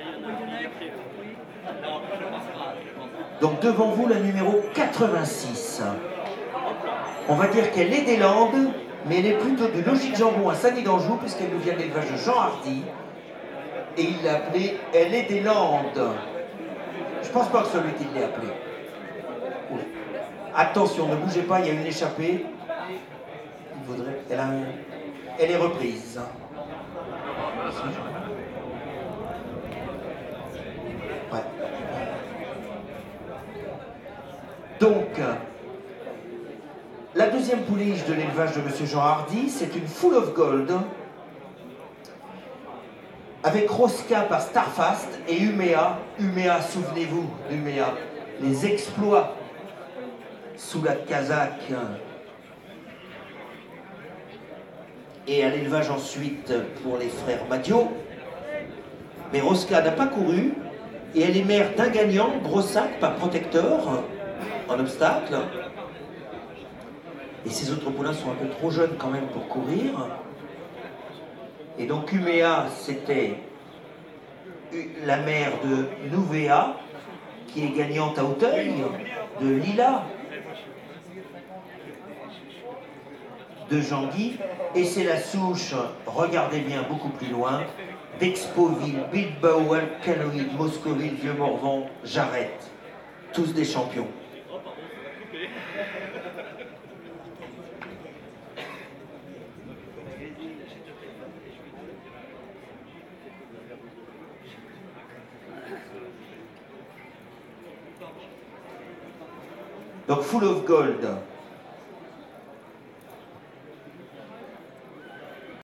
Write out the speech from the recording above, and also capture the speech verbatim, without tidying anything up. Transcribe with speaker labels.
Speaker 1: Donc devant vous, la numéro quatre-vingt-six. On va dire qu'elle est des Landes, mais elle est plutôt de Logis de Jambon à Sagny d'Anjou, puisqu'elle nous vient de l'élevage de Jean Hardy. Et il l'a appelée Elle est des Landes. Je pense pas que celui qui l'ait appelée. Oui. Attention, ne bougez pas, il y a une échappée. Il vaudrait... Elle, a un... Elle est reprise. Ouais. Donc, la deuxième pouliche de l'élevage de Monsieur Jean Hardy, c'est une Full of Gold, avec Rosca par Starfast et Uméa. Uméa, souvenez-vous d'Uméa, les exploits sous la casaque. Et à l'élevage ensuite pour les frères Madio. Mais Rosca n'a pas couru, et elle est mère d'un gagnant, Grossac par Protecteur, en obstacle. Et ces autres poulains sont un peu trop jeunes quand même pour courir. Et donc Uméa, c'était la mère de Nouvéa, qui est gagnante à Auteuil, de Lila, de Jean-Guy. Et c'est la souche, regardez bien beaucoup plus loin, d'Expoville, Bilbao, Alcaloïde, Moscoville, Vieux-Morvan, Jarrette. Tous des champions. Donc Full of Gold,